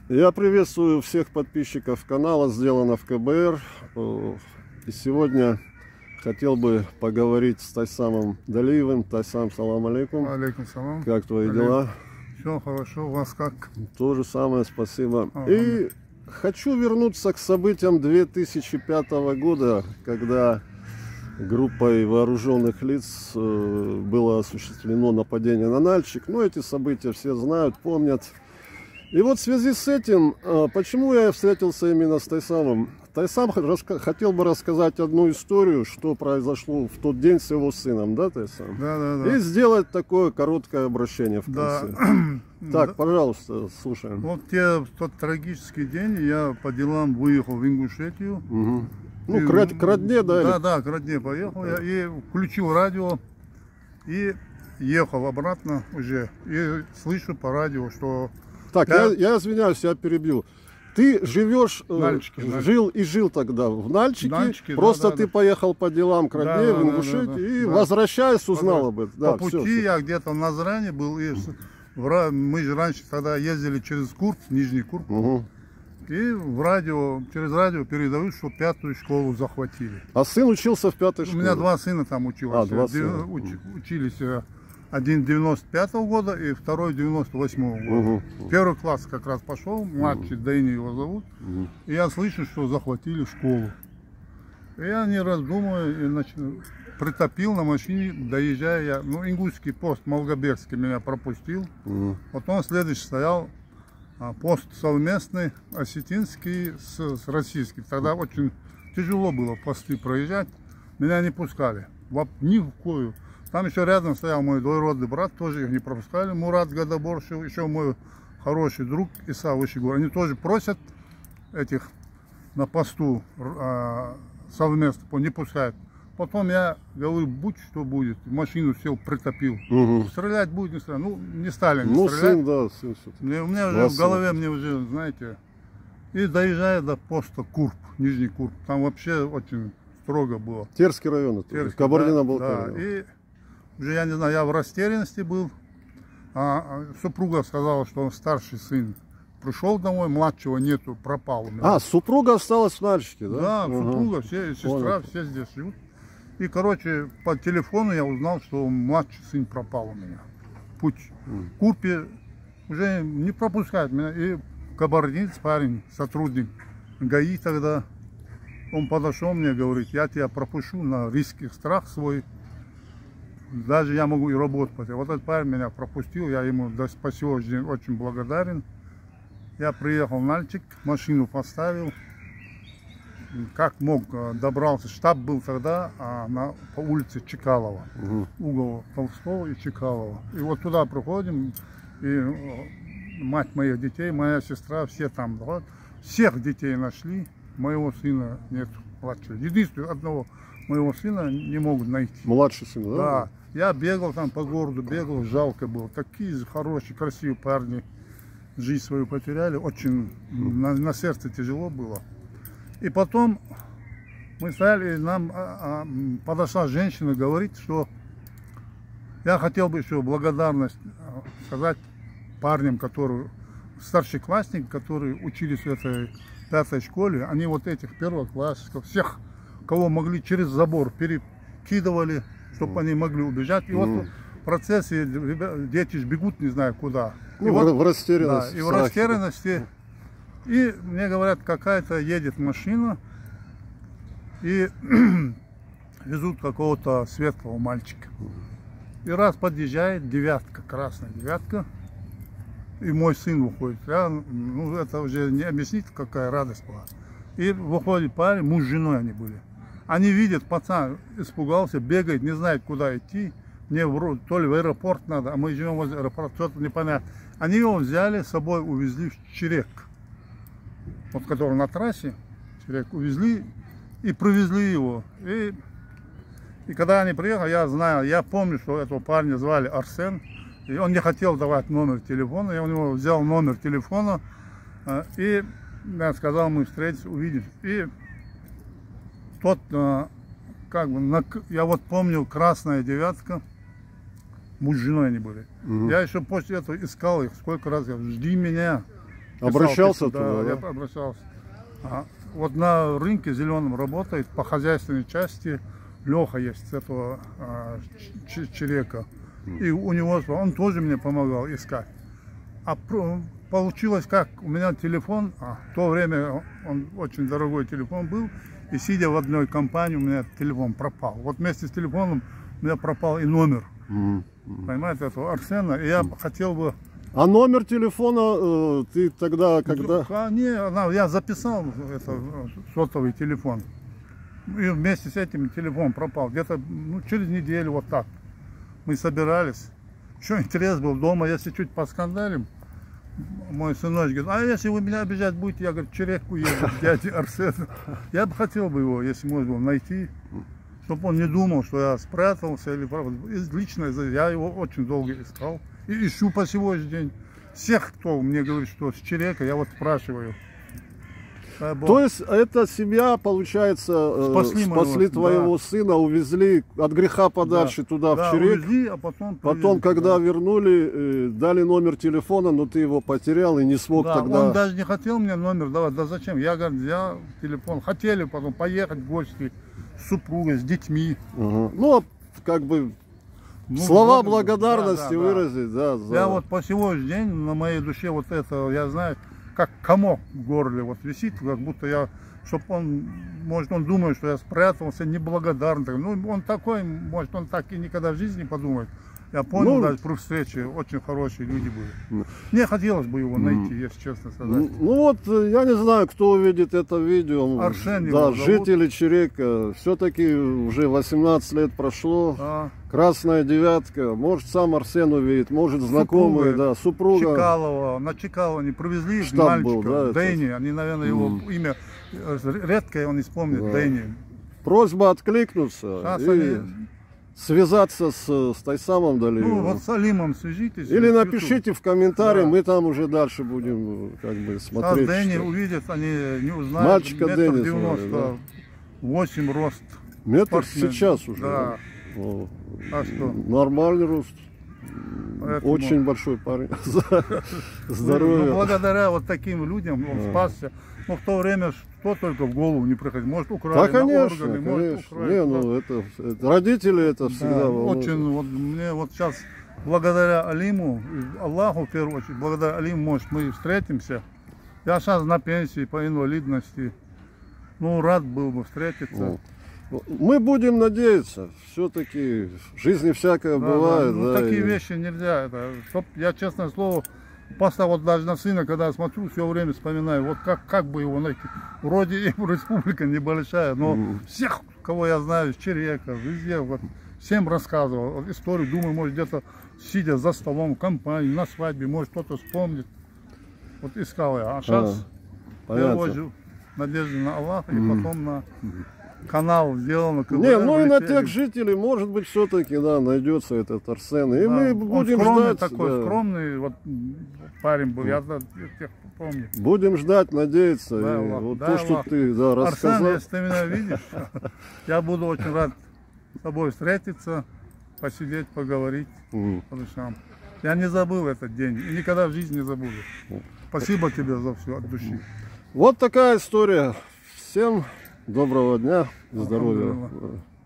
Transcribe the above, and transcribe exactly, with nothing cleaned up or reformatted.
Я приветствую всех подписчиков канала «Сделано в КБР». И сегодня хотел бы поговорить с Тайсамом Далиевым. Тайсам, салам алейкум. Алейкум салам. Как твои Алейкум. дела? Все хорошо, у вас как? То же самое, спасибо. Ага. И хочу вернуться к событиям две тысячи пятого года, когда группой вооруженных лиц было осуществлено нападение на Нальчик. Ну, эти события все знают, помнят. И вот в связи с этим, почему я встретился именно с Тайсамом? Тайсам хотел бы рассказать одну историю, что произошло в тот день с его сыном, да, Тайсам? Да, да, да. И сделать такое короткое обращение в конце. Да. Так, Да. пожалуйста, слушаем. Вот те, в тот трагический день я по делам выехал в Ингушетию. Угу. Ну, И, к, род- к родне, да? Да, или- да, к родне поехал я и включил радио и ехал обратно уже. И слышу по радио, что... Так, Я- я, я извиняюсь, я перебью. Ты живешь, э, Нальчике, да. жил и жил тогда в Нальчике, Нальчике, да, просто да, ты да. поехал по делам к родне, Да, в да, Ингушетию, да, да, и да. возвращаясь, узнал об этом. По Да, пути всё, всё. я где-то в Назране был. И с- в Ра- мы же раньше тогда ездили через Курт, Нижний Курт. Мгм. И в радио, через радио передают, что пятую школу захватили. А сын учился в пятой У школе? меня два сына там учились. А, два Дев- сына. уч- учились э, один девяносто пятого года и второй девяносто восьмого года. Мгм. Первый класс как раз пошел, младший Дэйни его зовут. Мгм. И я слышу, что захватили школу. И я не раздумываю, и нач- притопил на машине, доезжая я. Ну, ингушский пост Малгобекский меня пропустил. Мгм. Потом следующий стоял а, пост совместный осетинский с, с российским. Тогда очень тяжело было посты проезжать. Меня не пускали. Воп- Ни в кою. Там еще рядом стоял мой двоюродный брат, тоже их не пропускали. Мурат Гадаборшев, еще мой хороший друг Иса Вышегор. Они тоже просят этих на посту а, совместно, не пускают. Потом я говорю, будь что будет. В машину сел, притопил. Мгм. Стрелять будет, не стрелять. Ну, не стали не Ну, стрелять. сын, да, сын все-таки. Мне, у меня Два уже в голове, сына. мне уже, знаете, и доезжая до поста Курп, Нижний Курп, там вообще очень строго было. Терский район, это Терский, Кабардино-Балкария. да, да. И уже, я не знаю, я в растерянности был, а а супруга сказала, что он старший сын. Пришел домой, младшего нету, пропал у меня. А, супруга осталась в Нальчике, да? Да, Ага. супруга, все, и сестра, Понял. все здесь живут. И, короче, по телефону я узнал, что младший сын пропал у меня. Путь. Мгм. В Курпе уже не пропускает меня. И кабардинец, парень, сотрудник ГАИ тогда, он подошел мне, говорит, я тебя пропущу на риск и страх свой. Даже я могу и работать. Вот этот парень меня пропустил, я ему до по сегодняшний день очень благодарен. Я приехал в Нальчик, машину поставил. Как мог, добрался. Штаб был тогда а, на, по улице Чекалова. Мгм. Угол Толстого и Чекалова. И вот туда проходим, и э, мать моих детей, моя сестра, все там. Вот. Всех детей нашли, моего сына нет младшего. Единственного одного моего сына не могут найти. Младший сын, да? Да, я бегал там по городу, бегал, жалко было. Такие хорошие, красивые парни жизнь свою потеряли, очень на, на сердце тяжело было. И потом мы стояли, и нам а, а, подошла женщина, говорит, что я хотел бы еще благодарность а, сказать парням, которые, старшеклассникам, которые учились в этой пятой школе, они вот этих первоклассников, всех, кого могли через забор перекидывали, чтобы они могли убежать. И вот в процессе ребят, дети ж бегут не знаю куда. Ну, И в, вот, в растерянности. да, и в страхе. растерянности. И мне говорят, какая-то едет машина и везут какого-то светлого мальчика. И раз подъезжает девятка, красная девятка, и мой сын выходит. Я, ну, это уже не объяснить, какая радость была. И выходит парень, муж с женой они были. Они видят, пацан испугался, бегает, не знает, куда идти. Мне в, то ли в аэропорт надо, а мы живем возле аэропорта, что-то непонятно. Они его взяли с собой, увезли в Черек. Вот который на трассе, Черек, увезли и привезли его. И, и когда они приехали, я знаю, я помню, что этого парня звали Арсен. И он не хотел давать номер телефона. Я у него взял номер телефона. И я сказал, мы встретимся, увидимся. И тот, как бы, я вот помню, красная девятка. Муж с женой они были. Угу. Я еще после этого искал их, сколько раз я, жди меня, Писал Обращался письма, туда, да, да? я обращался. А, вот на рынке зеленом работает по хозяйственной части Леха есть с этого а, Ч- Черека. И у него, он тоже мне помогал искать. А про- получилось как, у меня телефон, а, в то время он очень дорогой телефон был, и сидя в одной компании, у меня телефон пропал. Вот вместе с телефоном у меня пропал и номер, Мгм. понимаете, этого Арсена. И я хотел бы... А номер телефона э, ты тогда, когда... А, не, она- я записал это, э, сотовый телефон. И вместе с этим телефон пропал. Где-то ну, через неделю вот так. Мы собирались. Еще интерес был дома, если чуть поскандалим. Мой сыночек говорит, а если вы меня обижать будете, я, говорю, черекку еду к дяде Арсену. Я бы хотел бы его, если можно было, найти, чтобы он не думал, что я спрятался или правда. Лично я его очень долго искал. И ищу по сегодняшний день. Всех, кто мне говорит, что с черека, я вот спрашиваю. Дай Бог. То есть эта семья, получается, э, Спасли спасли, моего, твоего да. сына, увезли от греха подальше Да. туда, Да, в Черек. увезли, а потом, Потом, привезли, когда да. вернули, э, дали номер телефона, но ты его потерял и не смог Да, тогда... он даже не хотел мне номер давать. Да зачем? Я, говорю, я телефон. Хотели потом поехать в гости с супругой, с детьми. Ага. Ну, а как бы Ну, слова вот, благодарности да, да, да. выразить, да. за- Я вот по сегодняшний день на моей душе вот это, я знаю, как комок в горле вот висит, как будто я, чтоб он, может, он думает, что я спрятался, неблагодарный. Ну, он такой, может, он так и никогда в жизни не подумает. Я понял, Ну, даже при встрече очень хорошие люди были. Мне хотелось бы его найти, если честно сказать. Ну ну вот, э, я не знаю, кто увидит это видео. Арсен его Да, зовут. жители Черека. Все-таки уже восемнадцать лет прошло. Да. Красная девятка. Может, сам Арсен увидит, может, знакомые, Супруга да, супруга. Чекалова, на Чекалова не привезли Штаб мальчика, был, да, это? Дэнни, они, наверное, его Мгм. имя э, редкое, он не вспомнит, Да. Дэнни. Просьба откликнуться Сейчас и они, связаться с, с Тайсамом Далиевым. ну, вот с Алимом свяжитесь. Или в напишите в комментарии, Да. мы там уже дальше будем как бы YouTube. Сейчас смотреть. Дэнни что- увидят, они не узнают. Мальчика метр Дэнни девяносто звали, восемь рост. Метр спортсмен. сейчас уже. Да. О, А что? Нормальный рост. Поэтому- Очень большой парень. Ну, Здоровья. благодаря вот таким людям он Да. спасся. Но в то время что только в голову не приходит. Может, Да, украли на конечно, органы, может, конечно. украли. Не, ну это, это- родители это всегда Да, волнуют. очень, вот мне вот сейчас благодаря Алиму, и Аллаху в первую очередь, благодаря Алиму, может, мы встретимся. Я сейчас на пенсии по инвалидности. Ну, рад был бы встретиться. Ну, Мы будем надеяться, все-таки в жизни всякое Да, бывает. да, ну, да, такие и- вещи нельзя. Это, чтоб, я, честное слово, просто вот даже на сына, когда смотрю, все время вспоминаю, вот как, как бы его найти. Вроде и республика небольшая, но Мгм. всех, кого я знаю, с Черека, везде, вот, всем рассказывал вот историю. Думаю, может, где-то сидя за столом в компании, на свадьбе, может, кто-то вспомнит. Вот искал я. А сейчас понятно. перевожу надежду на Аллаха и потом на канал сделано. Не, ну и на влетели. тех жителей, может быть, все-таки, да, найдется этот Арсен. И Да, мы он будем скромный ждать. такой, да. скромный вот, м, парень был, я да, тех помню. Будем ждать, надеяться. Дай И Аллах, вот дай то, что Аллах. ты да, Арсен, рассказал. если ты меня видишь, я буду очень рад с тобой встретиться, посидеть, поговорить Мгм. по душам. Я не забыл этот день и никогда в жизни не забуду. Спасибо тебе за все от души. Вот такая история. Всем доброго дня и здоровья. Алхамдулилlah.